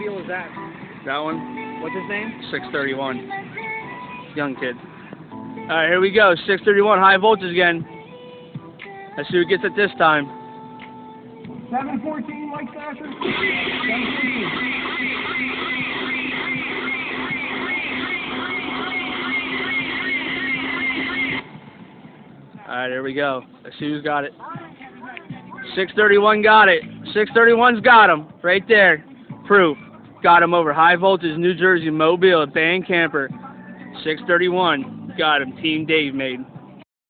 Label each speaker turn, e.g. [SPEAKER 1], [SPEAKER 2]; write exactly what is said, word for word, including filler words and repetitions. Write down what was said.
[SPEAKER 1] deal is that?
[SPEAKER 2] That one?
[SPEAKER 1] What's his name?
[SPEAKER 2] six thirty-one. Young kid. Alright, here we go. six thirty-one, high voltage again. Let's see who gets it this time.
[SPEAKER 1] seven fourteen, White Slasher. seven fourteen.
[SPEAKER 2] Alright, here we go. Let's see who's got it. six thirty-one got it. six thirty-one's got him. Right there. Proof. Got him over High Voltage, New Jersey, Mobile, Band Camper. six thirty-one. Got him. Team Dave made.